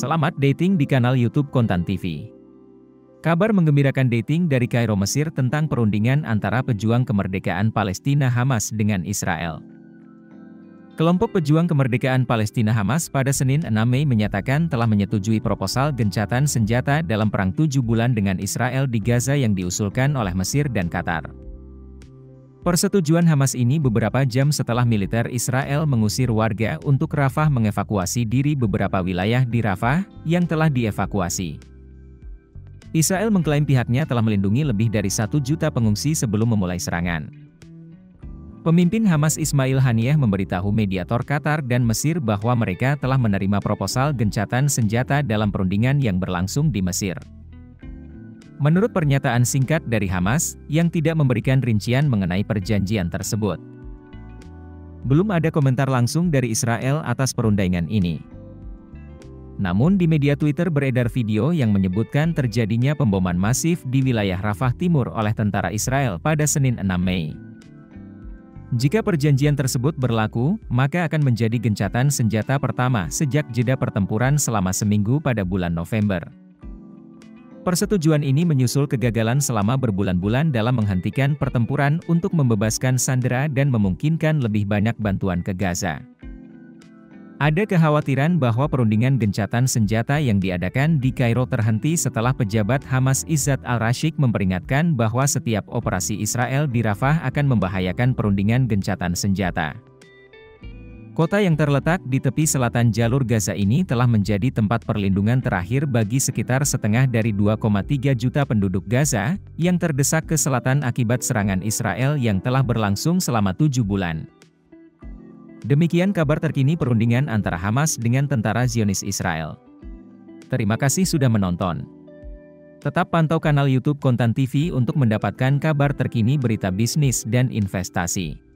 Selamat dating di kanal YouTube Kontan TV. Kabar menggembirakan dating dari Kairo, Mesir tentang perundingan antara pejuang kemerdekaan Palestina Hamas dengan Israel. Kelompok pejuang kemerdekaan Palestina Hamas pada Senin 6 Mei menyatakan telah menyetujui proposal gencatan senjata dalam perang 7 bulan dengan Israel di Gaza yang diusulkan oleh Mesir dan Qatar. Persetujuan Hamas ini beberapa jam setelah militer Israel mengusir warga untuk Rafah mengevakuasi diri beberapa wilayah di Rafah yang telah dievakuasi. Israel mengklaim pihaknya telah melindungi lebih dari 1 juta pengungsi sebelum memulai serangan. Pemimpin Hamas Ismail Haniyeh memberitahu mediator Qatar dan Mesir bahwa mereka telah menerima proposal gencatan senjata dalam perundingan yang berlangsung di Mesir. Menurut pernyataan singkat dari Hamas, yang tidak memberikan rincian mengenai perjanjian tersebut. Belum ada komentar langsung dari Israel atas perundingan ini. Namun di media Twitter beredar video yang menyebutkan terjadinya pemboman masif di wilayah Rafah Timur oleh tentara Israel pada Senin 6 Mei. Jika perjanjian tersebut berlaku, maka akan menjadi gencatan senjata pertama sejak jeda pertempuran selama seminggu pada bulan November. Persetujuan ini menyusul kegagalan selama berbulan-bulan dalam menghentikan pertempuran untuk membebaskan sandera dan memungkinkan lebih banyak bantuan ke Gaza. Ada kekhawatiran bahwa perundingan gencatan senjata yang diadakan di Kairo terhenti setelah pejabat Hamas Izzat al-Rashid memperingatkan bahwa setiap operasi Israel di Rafah akan membahayakan perundingan gencatan senjata. Kota yang terletak di tepi selatan jalur Gaza ini telah menjadi tempat perlindungan terakhir bagi sekitar setengah dari 2,3 juta penduduk Gaza, yang terdesak ke selatan akibat serangan Israel yang telah berlangsung selama 7 bulan. Demikian kabar terkini perundingan antara Hamas dengan tentara Zionis Israel. Terima kasih sudah menonton. Tetap pantau kanal YouTube Kontan TV untuk mendapatkan kabar terkini berita bisnis dan investasi.